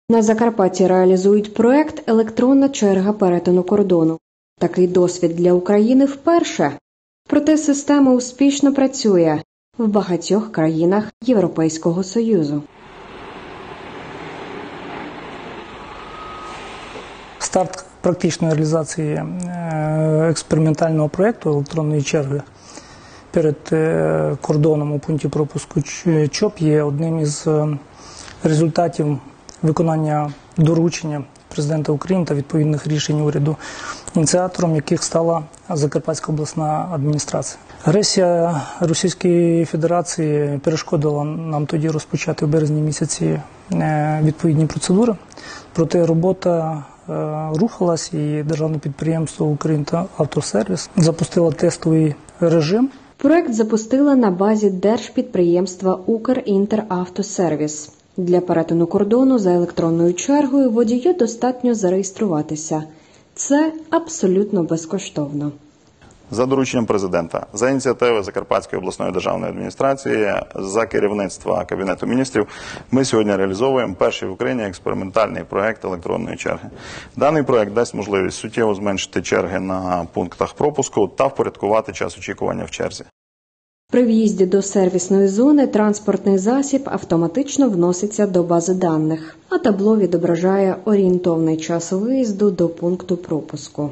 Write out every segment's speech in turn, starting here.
На Закарпатті реалізують проект «Електронна черга перетину кордону». Такий досвід для України вперше. Проте система успішно працює в багатьох країнах Європейського Союзу. Старт практичної реалізації експериментального проєкту електронної черги перед кордоном у пункті пропуску ЧОП є одним із результатів виконання доручення Президента України та відповідних рішень уряду, ініціатором яких стала Закарпатська обласна адміністрація. Агресія Російської Федерації перешкодила нам тоді розпочати в березні місяці відповідні процедури, проте робота рухалась, і державне підприємство «Укрінавтосервіс» запустило тестовий режим. Проект запустили на базі держпідприємства «Укрінавтосервіс». Для перетину кордону за електронною чергою водію достатньо зареєструватися. Це абсолютно безкоштовно. За дорученням Президента, за ініціативи Закарпатської обласної державної адміністрації, за керівництва Кабінету міністрів, ми сьогодні реалізовуємо перший в Україні експериментальний проект електронної черги. Даний проект дасть можливість суттєво зменшити черги на пунктах пропуску та впорядкувати час очікування в черзі. При в'їзді до сервісної зони транспортний засіб автоматично вноситься до бази даних, а табло відображає орієнтовний час виїзду до пункту пропуску.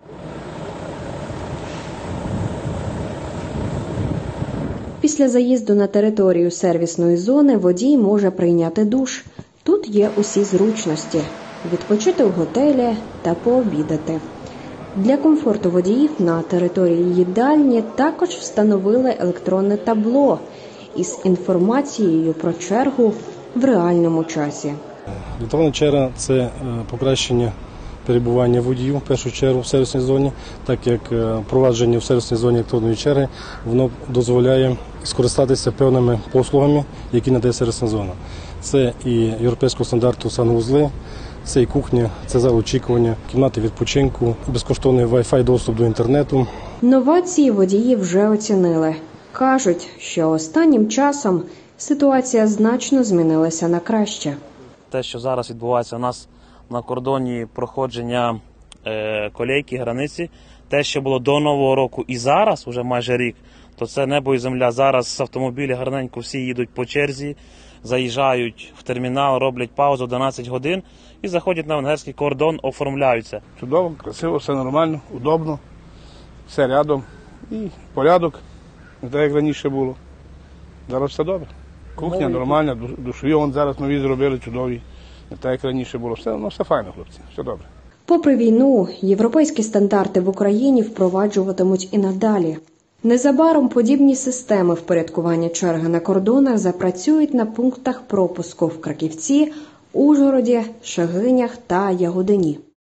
Після заїзду на територію сервісної зони водій може прийняти душ. Тут є усі зручності – відпочити в готелі та пообідати. Для комфорту водіїв на території їдальні також встановили електронне табло із інформацією про чергу в реальному часі. Електронна черга – це покращення перебування водіїв, в першу чергу, в сервісній зоні, так як провадження в сервісній зоні електронної черги, воно дозволяє скористатися певними послугами, які надає сервісна зона. Це і європейського стандарту санвузли, це і кухня, це зал очікування, кімнати відпочинку, безкоштовний Wi-Fi доступ до інтернету. Новації водії вже оцінили. Кажуть, що останнім часом ситуація значно змінилася на краще. Те, що зараз відбувається у нас на кордоні проходження колійки, границі, те, що було до Нового року і зараз, вже майже рік, то це небо і земля. Зараз автомобілі гарненько всі їдуть по черзі, заїжджають в термінал, роблять паузу 11 годин і заходять на венгерський кордон, оформляються. Чудово, красиво, все нормально, удобно, все рядом і порядок, не так як раніше було. Зараз все добре. Кухня нормальна, душові вон зараз нові зробили, чудові, не так як раніше було. Все файно, хлопці, все добре. Попри війну, європейські стандарти в Україні впроваджуватимуть і надалі. Незабаром подібні системи впорядкування черги на кордонах запрацюють на пунктах пропуску в Краківці, Ужгороді, Шегинях та Ягодині.